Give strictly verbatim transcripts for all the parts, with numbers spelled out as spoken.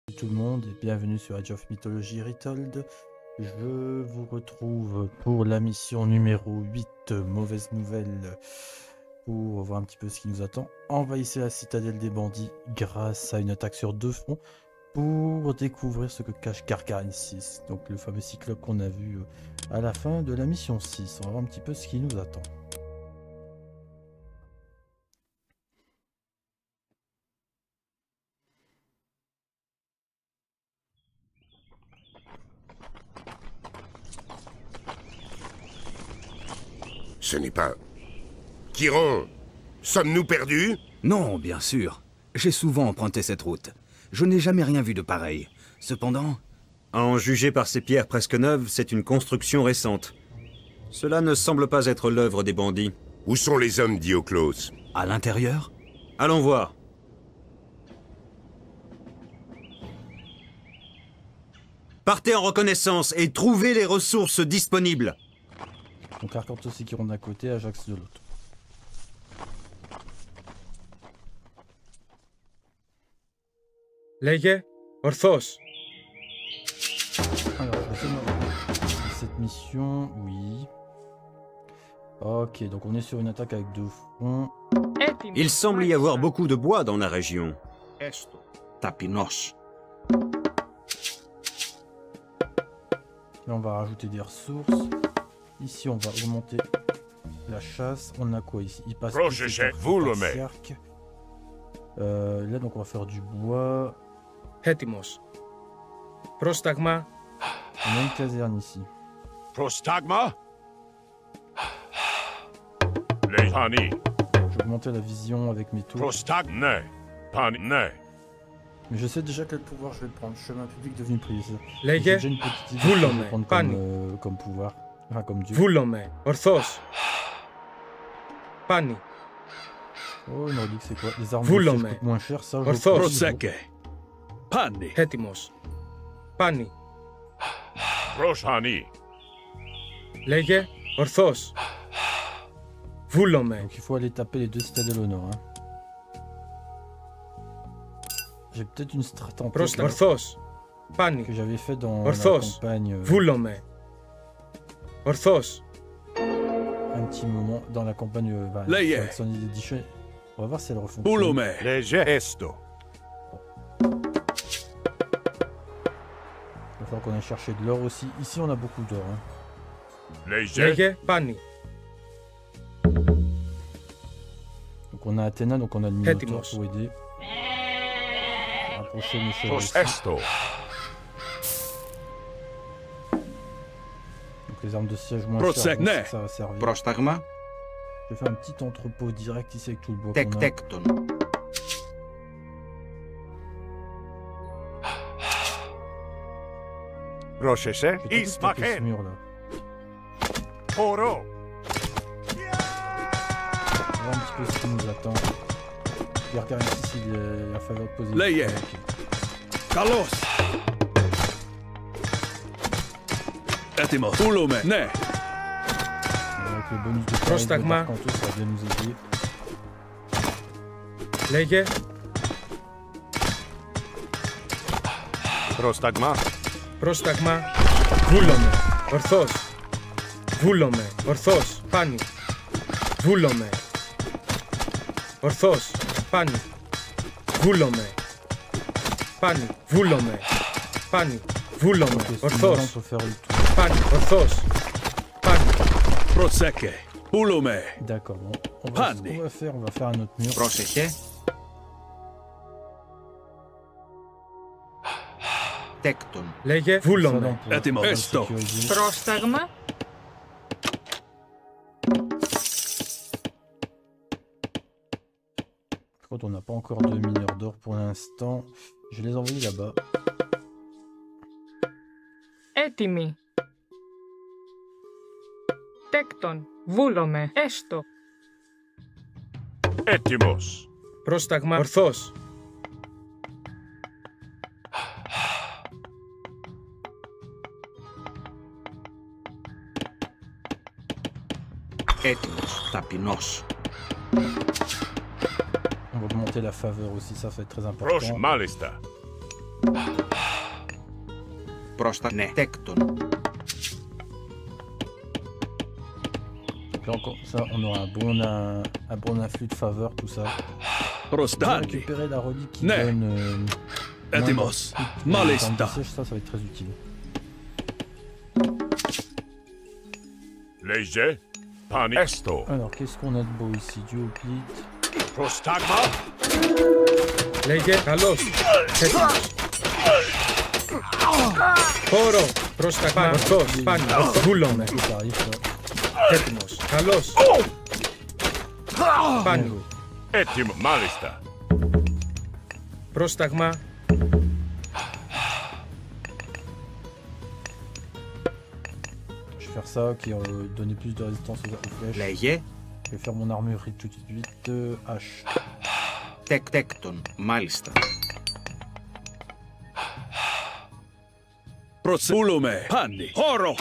Tout le monde et bienvenue sur Age of Mythology Retold. Je vous retrouve pour la mission numéro huit, mauvaise nouvelle, pour voir un petit peu ce qui nous attend. Envahissez la citadelle des bandits grâce à une attaque sur deux fronts pour découvrir ce que cache Gargarine six, donc le fameux cyclope qu'on a vu à la fin de la mission six. On va voir un petit peu ce qui nous attend. Ce n'est pas... Chiron, sommes-nous perdus? Non, bien sûr. J'ai souvent emprunté cette route. Je n'ai jamais rien vu de pareil. Cependant... À en juger par ces pierres presque neuves, c'est une construction récente. Cela ne semble pas être l'œuvre des bandits. Où sont les hommes d'Ioclos? À l'intérieur? Allons voir. Partez en reconnaissance et trouvez les ressources disponibles. Donc Arcantos et Chiron d'un côté, Ajax de l'autre. Λέγε, ορθώς. Alors, je vais essayer de me rappeler cette mission, oui. Ok, donc on est sur une attaque avec deux fronts. Il semble y avoir beaucoup de bois dans la région. Esto. Tapinos. Là, on va rajouter des ressources. Ici, on va augmenter la chasse. On a quoi ici? Il passe Proche chef, vous le mettez. Euh, là, donc, on va faire du bois. Έτοιμος. Πρόσταγμα. On a une caserne ici. Prostagma? Les Pani. Je vais augmenter la vision avec mes tours. Prostagna. Pani. Mais je sais déjà quel pouvoir je vais prendre. Chemin public devenu privé. J'ai Λέγε, déjà une petite idée de ce que je vais βούλομαι, prendre comme, πάνι. euh, comme pouvoir. Enfin, comme dieu. Βούλομαι, ορθώς. Πάνι. Oh, une relique, c'est quoi? Les armes Βούλομαι. de siège coûtent moins cher, ça. je Ορθώς. le prends. Proseke. Pani. Έτοιμος. Πάνι. Proshani. Λέγε, ορθώς. Βούλομαι. Donc il faut aller taper les deux citadelles au nord. Hein. J'ai peut-être une strat en Πρόστα, tête ορθώς. Πάνι. que j'avais fait dans Orthos. la campagne euh, Βούλομαι. Ορθώς. un petit moment dans la campagne euh, bah, Là y est. sur Alexandrie Edition. On va voir si elle refond. Boulome. Les Esto. Il va falloir qu'on aille chercher de l'or aussi. Ici on a beaucoup d'or. Hein. Les Λέγε, πάνι. Donc on a Athéna, donc on a le Minotaure Έτοιμος. pour aider. Rapprocher mes chevaux ici. Prostesto. Donc les armes de siège moins Prosek, chères, bon, ναι. ça va servir. Πρόσταγμα. Je vais faire un petit entrepôt direct ici avec tout le bois Tek qu'on a. tekton. Rochese. Je vais tenter de taper ce mur là. Poro. On va voir un petit peu ce qui nous attend. Regarde ici si le- la faveur posée. Là y est. Kalos. Έτοιμος. Βούλομαι. Ναι. Avec le bonus de Prostagma. Arcantos, ça va bien nous aider. Λέγε, Prostagma. πρόσταγμα. Βούλομαι. Ορθώς. Βούλομαι. Ορθώς. Πάνι. Βούλομαι. Ορθώς. Πάνι. Βούλομαι. Πάνι. Βούλομαι. Πάνι. Βούλομαι. Ok, maintenant on Ορθώς. peut faire le tour. Πάνι. Ορθώς. Πάνι. Proseke. Boulome. D'accord, bon. On va, ce Panne. qu'on va faire, on va faire un autre mur. Πρόσεχε. Τέκτον. Λέγε, Ça, là, on βούλομαι. pourra- Έτοιμο. on va le Έστω. sécuriser. Πρόσταγμα. Par contre, on n'a pas encore de mineurs d'or pour l'instant. Je vais les envoyer là-bas. Έτοιμοι. Τέκτον. Βούλομαι. Έστω. Etimos. Πρόσταγμα. Ορθώς. Έτοιμος. Ταπεινός. On va augmenter la faveur aussi, ça, ça va être très important. Proche Malista. Προς τα ναι. Τέκτον. Là encore, ça, on aura un bon, un, un bon influx de faveur, tout ça. On va Prostani. récupérer la relique qui Ne. donne. Euh, Etimos. moins de- Malista. moins de siège, ça, ça va être très utile. Léger. Pani. Esto. Alors, qu'est-ce qu'on a de beau ici? Duopite. Prostagma. Λέγε καλός. Έτοιμος. Χώρο. Πρόσταγμα. Ορθός. Πάνω. Βούλομαι. Ça arrive, ça. Έτοιμος. Καλός. Πάνω. Etim malista. Πρόσταγμα. Je vais faire ça, qui euh, donner plus de résistance aux, aux flèches. Λέγε. Je vais faire mon armurerie tout de suite. Euh, H. Τεκ τέκτον. Μάλιστα. Προσούλουμε. Πάνι. Χώρο.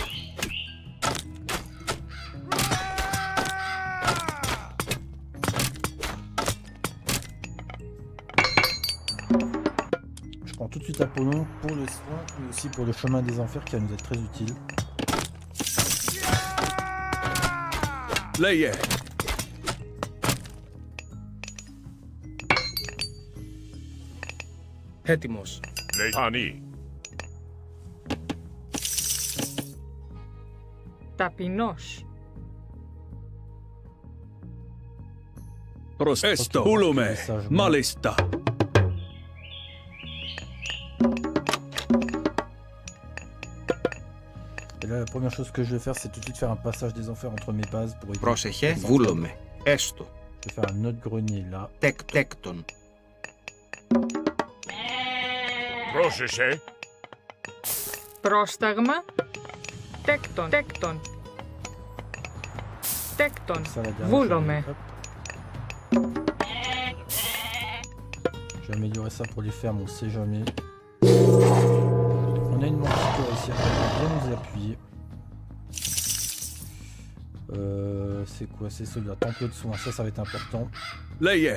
Je prends tout de suite Apollon pour le soin, mais aussi pour le chemin des enfers qui va nous être très utile. Λέγε. Έτοιμος. Le pani. Ταπεινός. Προς έστω. Ok, Πούλουμε. message. Μάλιστα. Et là, la première chose que je vais faire, c'est tout de suite faire un passage des enfers entre mes bases pour éviter. Πρόσεχε. Βούλομαι. Έστω. Je vais faire un autre grenier là. Τεκ τέκτον. Πρόσεχε. Πρόσταγμα. Τέκτον. Τέκτον. Τέκτον. Ça, la dernière, Βούλομαι. je vais- hop. Je vais améliorer ça pour les fermes, on sait jamais. On a une manticore ici, on va bien nous appuyer. Euh, c'est quoi? C'est celui-là, temple de soins, ça, ça va être important. Λέγε.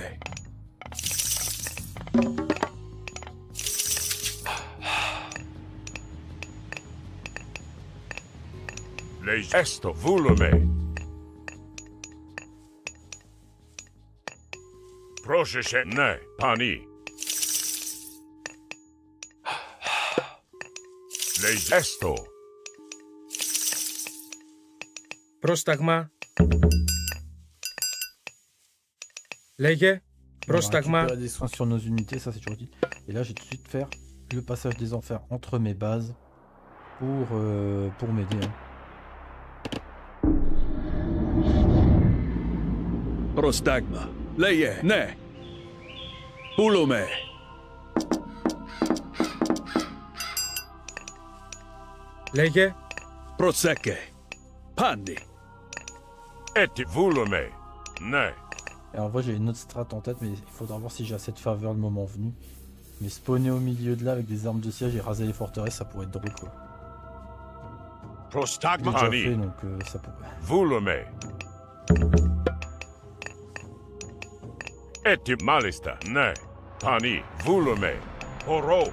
Le esto. Vulume. Πρόσεχε. Ναι. Pani. Le esto. Πρόσταγμα. Λέγε. On va Πρόσταγμα. récupérer des soins sur nos unités, ça c'est toujours utile. Et là, j'ai tout de suite faire le passage des enfers entre mes bases pour, euh, pour m'aider. hein. Προστάγμα. Λέγε. Ναι. Πούλουμε. Λέγε. Προσέκε. Πάνι. Eti. Vulume. Ναι. Et en vrai, j'ai une autre strat en tête, mais il faudra voir si j'ai assez de faveur le moment venu. Mais spawner au milieu de là avec des armes de siège et raser les forteresses, ça pourrait être drôle quoi. Je l'ai Prostagma. déjà Pani. fait, donc euh, ça pourrait. Vulume. Eti malista. Ναι. Pani. Vulume. Horo.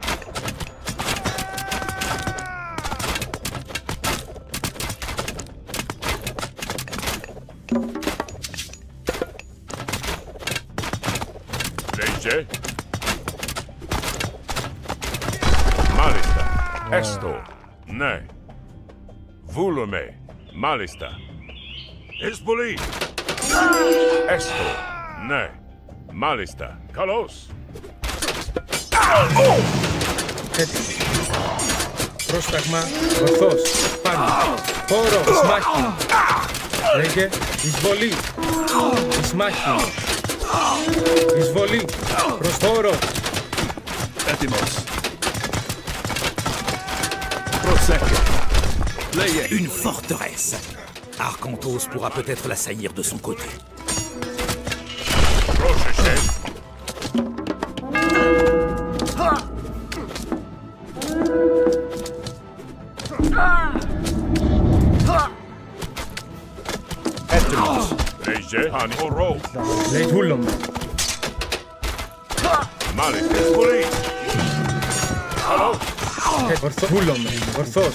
Léger. Malista. Esto. Ναι. Vulume. Malista. Isbuli. Esto. Ναι. Malista. Kalos. Έτοιμος. Πρόσταγμα. Ορθός. Πάνω. Χώρο. Σμάχη. Λέγε. Εισβολή. Σμάχη. Εισβολή. Προς χώρο. Έτοιμος. Προσέκε. Λέγε. Une forteresse. Arcanthos pourra peut-être l'assaillir de son côté. Πρόσεχε. Έτοιμος. Léger. Pani. Horo. Λέει βούλομαι. Malista. Isbuli. Kalos. Ορθό. Βούλομαι. Ορθός.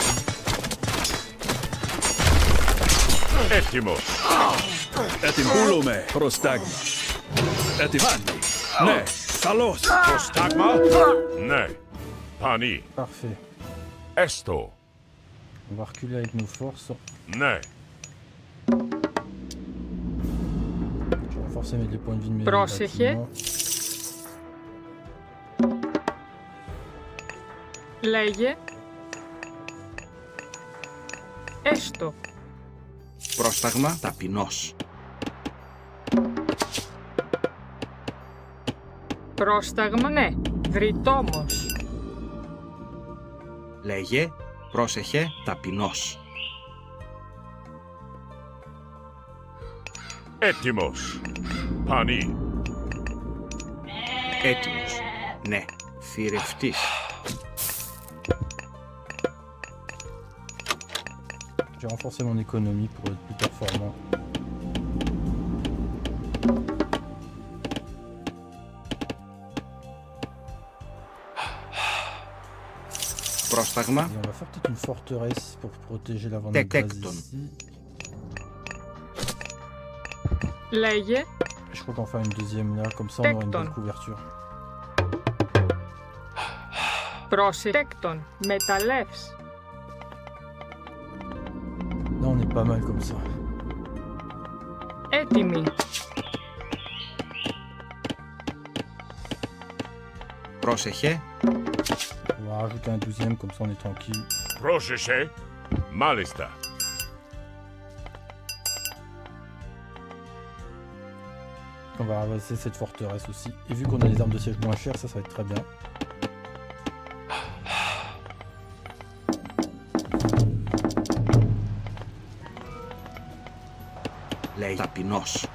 Έτοιμος. Έτοιμο. Πούλομαι. Πρόσταγμα. Έτοιμο. Ναι. Καλώς. Πρόσταγμα. Ναι. Πανί. Parfait. Έστω. On va reculer avec nos forces. Ναι. Je vais renforcer mes les points de vie de mes Πρόσεχε. bâtiments. Λέγε. Έστω. Πρόσταγμα ταπεινός. Πρόσταγμα, ναι. Βρυτόμος. Λέγε, πρόσεχε, ταπεινός. Έτοιμος. Πανί. Έτοιμος. Ναι, θηρευτής. J'ai renforcé mon économie pour être plus performant. Πρόσταγμα Et on va faire peut-être une forteresse pour protéger l'avant de base Tecton. ici. Λέγε. Je crois qu'en faire une deuxième là, comme ça on aura une Tecton. bonne couverture. Πρόσεκτον. Μεταλλεύς. Là on est pas mal comme ça. Έτοιμοι. Πρόσεχε, On va rajouter un douzième, comme ça on est tranquille. Πρόσεχε. Μάλιστα. On va ramasser cette forteresse aussi. Et vu qu'on a des armes de siège moins chères, ça, ça va être très bien. λέει ταπεινός.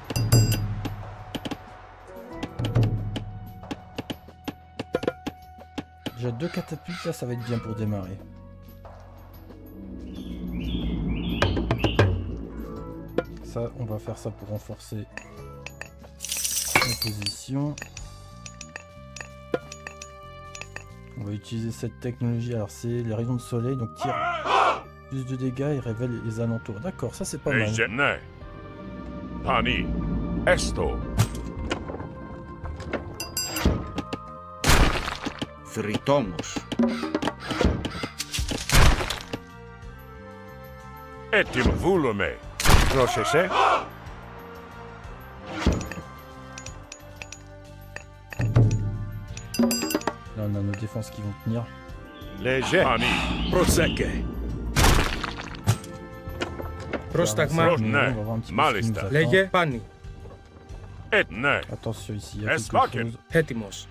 Déjà deux catapultes, là ça va être bien pour démarrer. Ça, on va faire ça pour renforcer la position. On va utiliser cette technologie, alors c'est les rayons de soleil, donc tire plus de dégâts et révèle les alentours. D'accord, ça c'est pas mal. Λέγε ναι. Πανί. Έστω. Θρητόμος. Έτοιμο. Βούλομαι. Πρόσεχε. Là on a nos défenses qui vont tenir. Λέγε. Πανί. Προσέκε. Πρόσταγμα. Προς- Mais ναι. on va voir un petit peu ce qui Μάλιστα. nous attend. Λέγε πάνι. Ε, ναι. Attention ici, il y a quelque Esvaken. chose. Έτοιμος.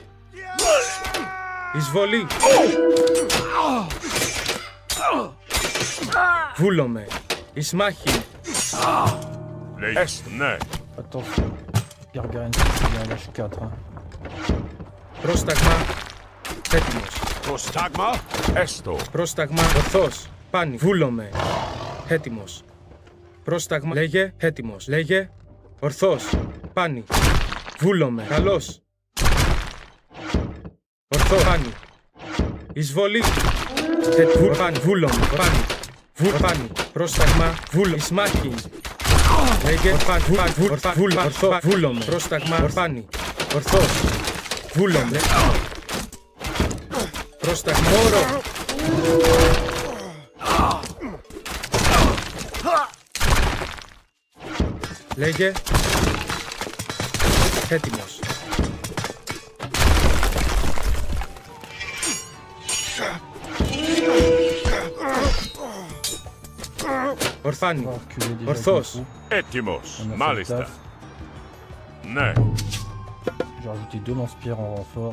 Εισβολή. Βούλομαι. Εις μάχη. Λέγε. Έστω. Ναι. Attention, Gargaren c'est bien H quatre. Hein. Πρόσταγμα. Έτοιμος. Προστάγμα. Έστω. Πρόσταγμα. Ορθός. Πάνι. Βούλομαι. Έτοιμος. Πρόσταγμα. Λέγε. Έτοιμος. Λέγε. Ορθός. Πάνι. Βούλομαι. Καλός. Ορθό. Πάνι. Εισβολή. Ε, βου, πάνι. Βούλομαι. Πάνι. Βου, πάνι. Πρόσταγμα. Βούλο. Εις μάχη. Λέγε. Πάνι. Βου, πάνι. Βου, πάνι. Βούλο. Ορθό. Βούλομαι. Πρόσταγμα. Πάνι. Ορθός. Βούλομαι. Πρόσταγμα. Όρο. Λέγε. Έτοιμος. Ορφάνι. On va reculer déjà. Ορθός. comme Έτοιμος. On a fait le Μάλιστα. taf. Ναι. J'ai rajouté deux lance-pierres en renfort.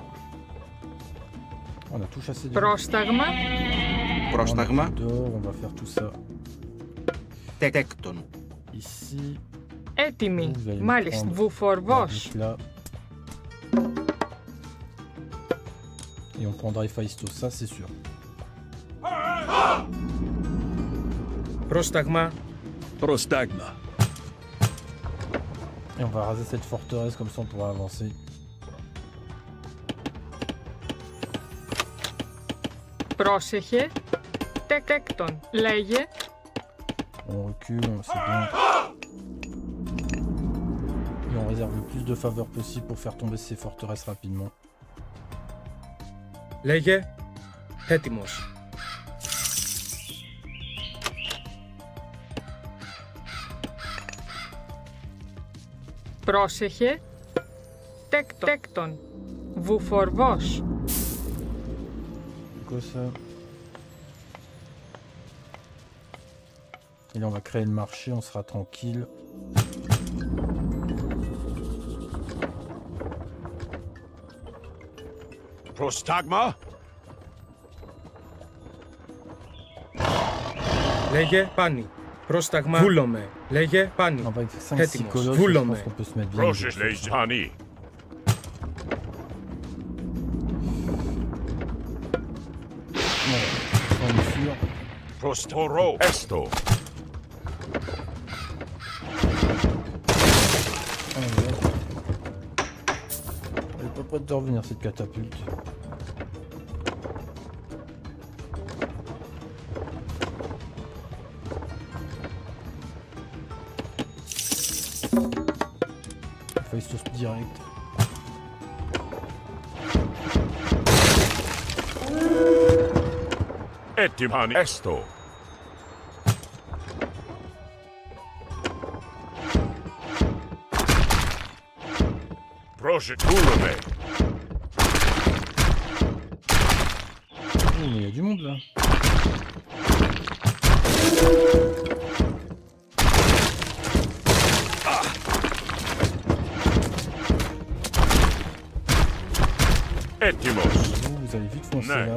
On a tout chassé déjà. Πρόσταγμα. Πρόσταγμα. On a d'or, on va faire tout ça Τέκτον. ici. Έτοιμοι. Vous allez me Μάλιστα. prendre Βουφορβός. la là. Et on prendra Héphaïstos, ça c'est sûr. Πρόσταγμα. Προστάγμα. Et on va raser cette forteresse, comme ça on pourra avancer. Πρόσεχε. Τέκτον. Λέγε. On recule, on sait bien. Et on réserve le plus de faveurs possible pour faire tomber ces forteresses rapidement. Λέγε. Έτοιμος. Πρόσεχε. Τέκτον. Τέκτον. Βουφορβός. Quoi ça? Et là on va créer le marché, on sera tranquille. Prostagma? Λέγε πάνι. Πρόσταγμα. Βούλομαι. Λέγε πάνι. On va avec cinq six Έτοιμος. colosses, je Βούλομαι. pense qu'on peut se mettre bien. Πρόσεχε, λέει Τανί. On est sûr. Προστορό. Έστω. Allez, hop. Elle est pas prête de revenir cette catapulte. Héphaïstos direct. Έτοιμαν. Έστω. Πρόσεχε. Βούλομαι. Oh, mais il y a du monde là. Έτοιμος. Vous, vous allez vite foncer Ouais. là.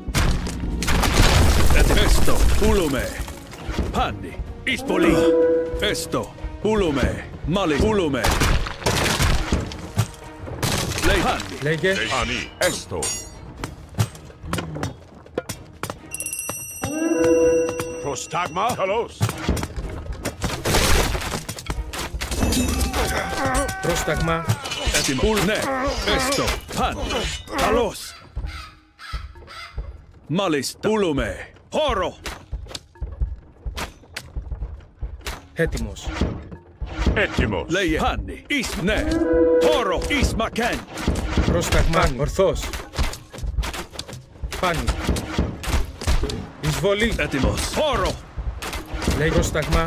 Esto, Pulume. Panni. Ispoli. Esto, Pulume. Mali, Pulume. Lei Panni. Λέγε. Τανί. Έστω. Προστάγμα. Καλώς. Πρόσταγμα. Έτοιμο. Πουλ, ναι. Esto, Panni. Καλώς. Μάλιστα. Πουλούμε. Χώρο. Έτοιμος. Έτοιμος. Λέγε Panni. Εις, ναι. Χώρο. Εις μακέν. Πρόσταγμα. Ορθός. Πάνι. Εισβολή. Έτοιμος. Χώρο. Λέγε πρόσταγμα.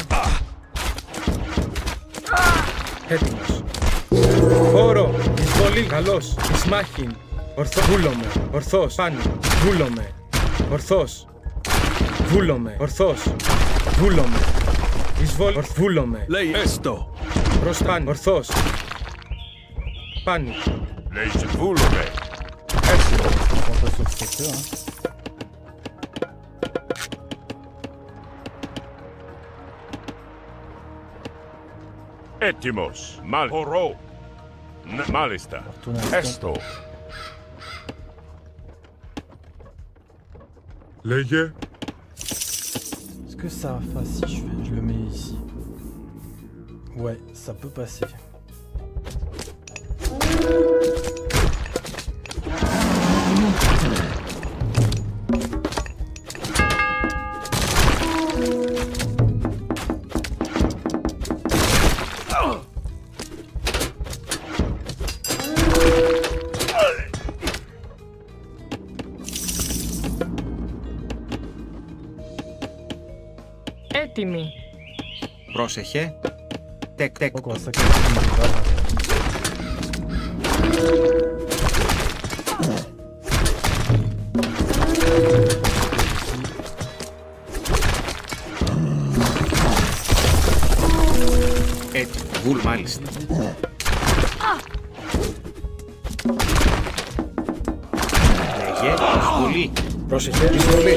Έτοιμος. Χώρο. Εισβολή. Καλώς. Ισμάχιν. Ορθό. Βούλομαι. Ορθός. Πάνι. Βούλομαι. Ορθός. Βούλομαι. Ορθός. Βούλομαι. Εισβολή. Ορθ. Βούλομαι. Λέγε Εστο. Προς πάνι. Ορθός. Πάνι. Λέει βούλομαι. Έστω. On passe sur le secteur. Hein. Έτοιμος. Μάλ. Χορό. Ναι, μάλιστα. Retourner à l'instant. Έστω. Λέγε. Est-ce que ça va enfin, si je, fais, je le mets ici? Ouais, ça peut passer. Έτοιμοι. Πρόσεχε. Τεκ, τεκ. Donc on va sacrifier une balle. Έτσι. Βουλ, μάλιστα. Λέγε. Εισβολή. Πρόσεχε. Εισβολή.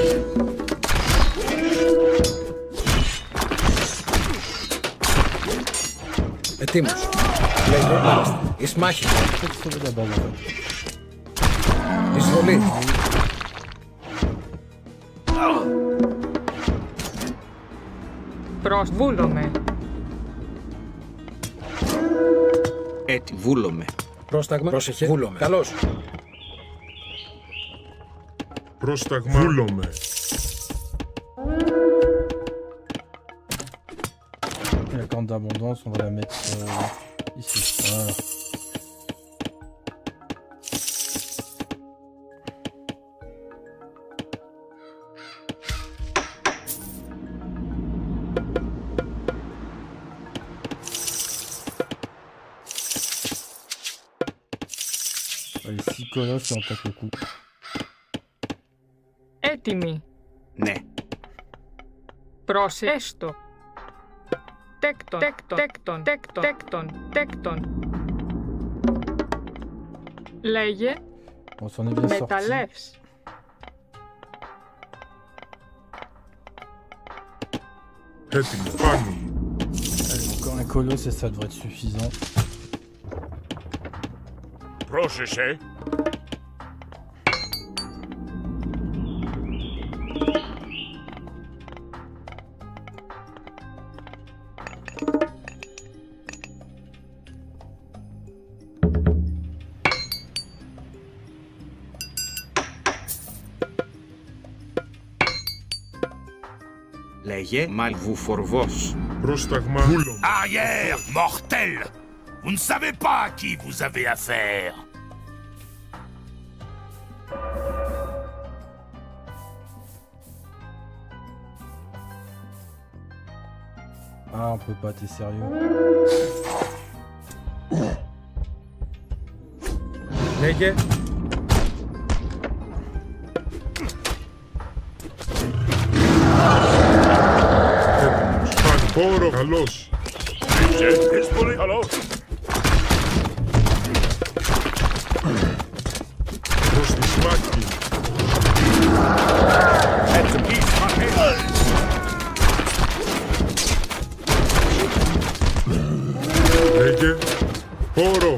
Ετοίμος. Λέγε. Μάλιστα. Ισμάχιν. Peut-être sauver la balle en fait. Εισβολή. Προς. Βούλομαι. Έτσι. Βούλομαι. Πρόσταγμα. Πρόσεχε. Βούλομαι. Καλώς. Πρόσταγμα. Βούλομαι. Et la corne d'abondance, on va la mettre euh, ici. Voilà. Allez, six colosses et on tape le coup. Έτοιμοι. Ναι. Προσέστο. Τέκτον, τέκτον, τέκτον, τέκτον, τέκτον, τέκτον. Λέγε. On s'en est bien sorti. Μεταλλεύς. Έτοιμο. Πάνω. Allez, encore un colosse et ça devrait être suffisant. Πρόσεχε. Λέγε, mal vous forvos. Πρόσταγμα. Βούλομαι. Arrière, mortel! Vous ne savez pas à qui vous avez affaire. Ah, on peut pas, t'es sérieux. Λέγε. Πόρο. Καλός. Είσαι πολύ καλός. Προς τη σμάκη. Λέγε. Πόρο.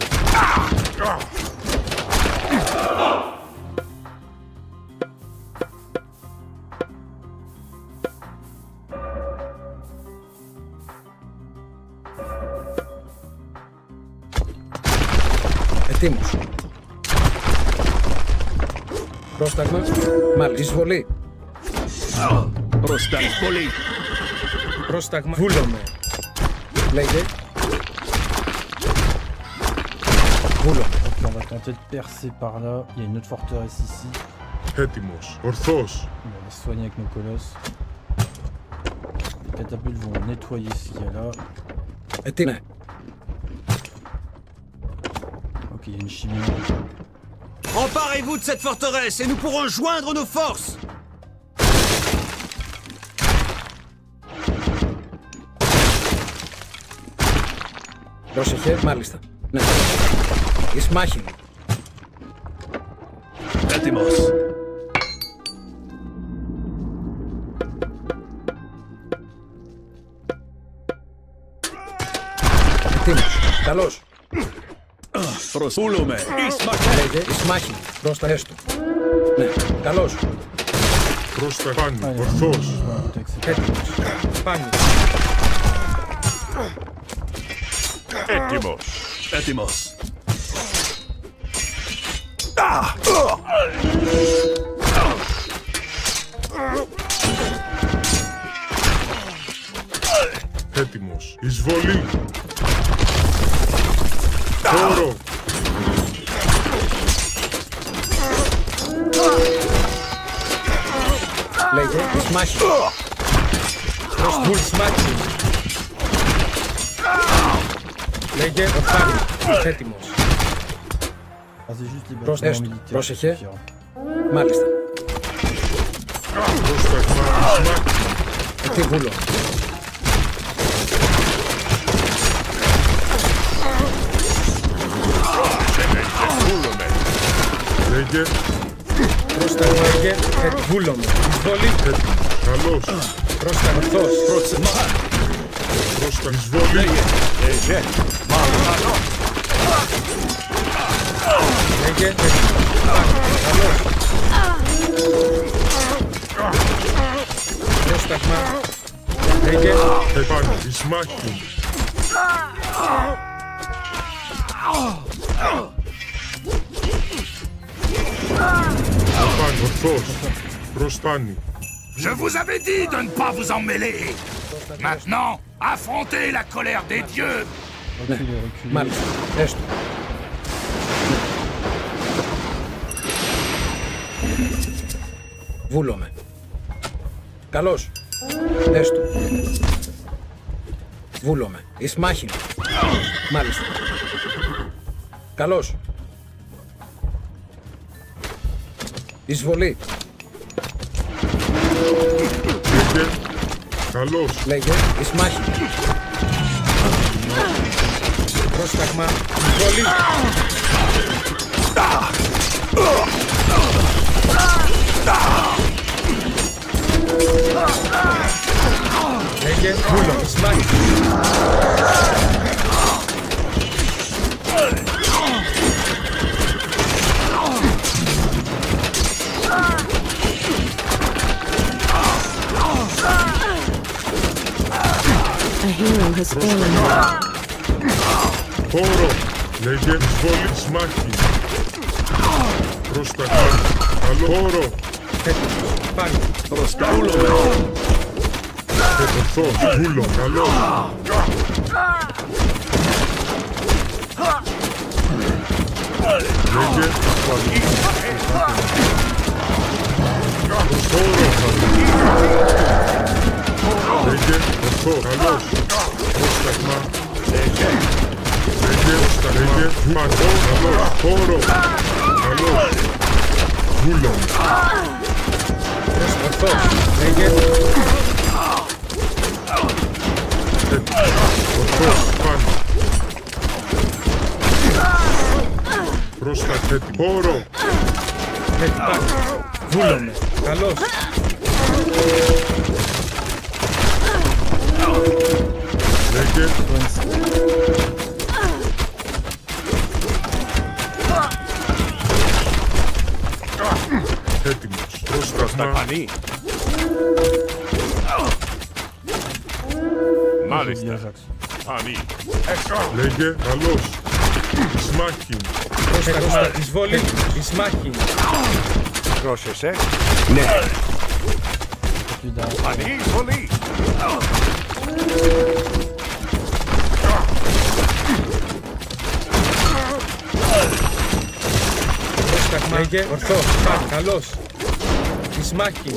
Ετοίμος. Πρόσταγμα. Μάλιστα. Εισβολή. Πρόσταγμα. Εισβολή. Πρόσταγμα. Βούλομαι. Λέγε. Βούλομαι. Ok, on va tenter de percer par là. Il y a une autre forteresse ici. Έτοιμος. Ορθός. On va les soigner avec nos colosses. Les catapultes vont nettoyer ce qu'il y a là. Ετοίμος. Ok, il y a une chimère. Emparez-vous de cette forteresse et nous pourrons joindre nos forces. Πρόσεχε, μάλιστα. Ναι. Εις μάχη μου. Έτοιμος. Ετοίμος. Καλώς. Προσβούλομαι. Εις μάχη. Λέγε, εις μάχη μου. Πρόστα έστω. Ναι. Καλώς. Προς τα πάνω. Allez, Ορθός. on va tout accepter. Έτοιμος. Πάνω. Έτοιμος. Έτοιμος. Έτοιμος. Εισβολή. Πόρο. Λέγε, εις μάχη. Προς βουλ μάχη. Λέγε, ορθάνει. Έτοιμος. Vas-y, juste les Προς bâtiments έστω. militaires. Πρόσεχε. suffira. Μάλιστα. Πρόσταγμα. Σμάκη. Τι βούλο. Βούλομαι. Λέγε. Πρόστα λέγε, ε, βούλομαι. Εισβολή. Έτοιμος. Καλός. Πρόστα ορθός. Προς τα εισβολή. Λέγε. Μάλλον. Λέγε, ε, πάνω. Καλώς. Πρόσταγμα. Λέγε, Επάνω. Εις μάχη. Επάνω. Πάνω, ορθός. Προς Πάνη. Je vous avais dit de ne pas vous en mêler. Maintenant, affrontez la colère des dieux. Reculez, reculez. Μάλιστα. Έστω. Βούλομαι. Καλώς. Έστω. Βούλομαι. Εις μάχη. Μάλιστα. Καλώς. Εισβολή. Λέγε. Καλώς. Λέγε. Εις μάχη. Πρόσταγμα. Εισβολή. Λέγε. Βούλο. Εις μάχη. A hero has fallen. Χώρο. Λέγε. Εισβολή. Σμάχη. Προς τα κάτω. Καλό. Χώρο. Πάλι. Προς τα ούλομαι. Και ορθός. Βούλο. Καλό. Λέγε. Ασφαλή. Προς χώρο. Λέγε. Ορθό. Καλώς. Πρόσταγμα. Λέγε. Λέγε. Πατώ. Καλώς. Χώρο. Καλώς. Βούλο. Ορθός. Λέγε. Ορθός. Πάνω. Προς τα τέτοι. Χώρο. Λέγε. Πάλι. Βούλομαι. Καλώς. Λέγε. Έτοιμος. Πρόσταγμα. Πανί. Μάλιστα. Πανί. Λέγε. Καλώς. Σμάχιν. Πρόσταγμα. Εισβολή. Εις μάχη. Πρόσεσαι. Ναι. Πανί, εισβολή. Πρόσταγμα. Λέγε. Ορθός. Πάλι. Καλώς. Εις μάχη.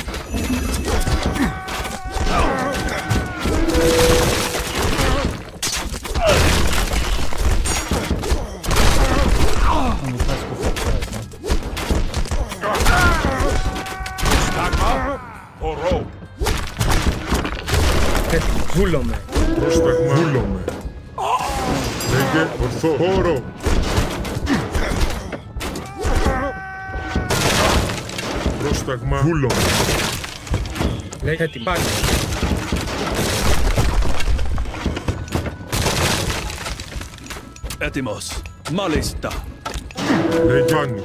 Χορό. Βούλομαι. Πρόσταγμα. Βούλομαι. Λέγε. Ορθό. Χώρο. Πρόσταγμα. Βούλομαι. Λέγε. Τι πάλι. Έτοιμος. Μάλιστα. Λέγε. Πάνη.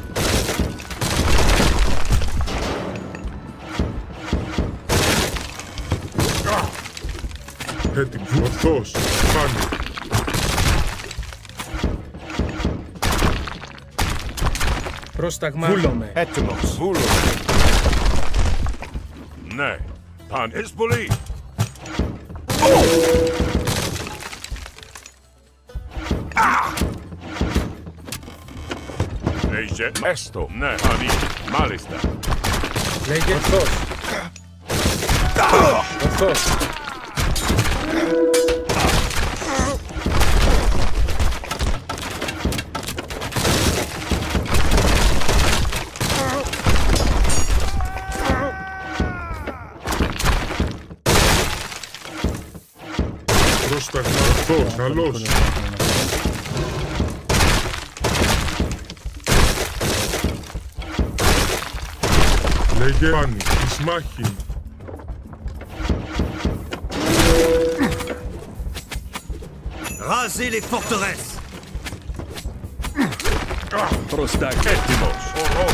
Έτοιμος. Ορθός. Πάνη. Πρόσταγμα. Βούλομαι. Έτοιμος. Βούλο. Ναι. Παν. Εισβολή. Λέγε. Έστω. Ναι. Πανί. Μάλιστα. Λέγε. Ορθός. Ορθός. Πρόσταγμα. Ορθός. Καλώς. Λέγε. Πάνη. Εις μάχη. Rasez les forteresses. Προς τα κάτω. Έτοιμος. Χορό.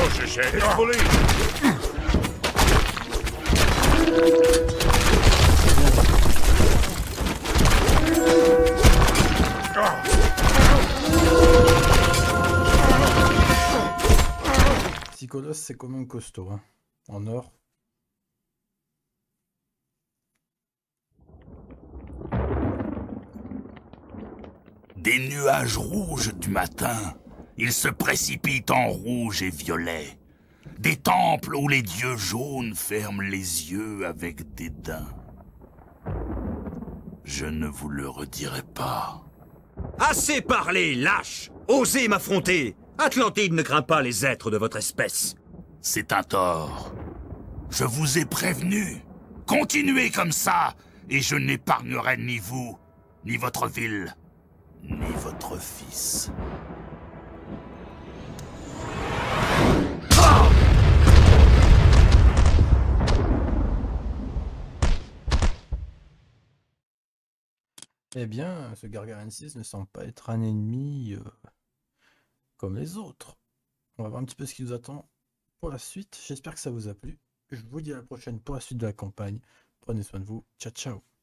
Proszę się, Hezbollah! Psycholos, c'est quand même costaud, hein. En or. Des nuages rouges du matin, ils se précipitent en rouge et violet. Des temples où les dieux jaunes ferment les yeux avec dédain. Je ne vous le redirai pas. Assez parlé, lâche! Osez m'affronter! Atlantide ne craint pas les êtres de votre espèce. C'est un tort. Je vous ai prévenu. Continuez comme ça, et je n'épargnerai ni vous, ni votre ville, ni votre fils. Eh bien, ce Gargarensis ne semble pas être un ennemi euh, comme les autres. On va voir un petit peu ce qui nous attend pour la suite. J'espère que ça vous a plu. Je vous dis à la prochaine pour la suite de la campagne. Prenez soin de vous. Ciao, ciao.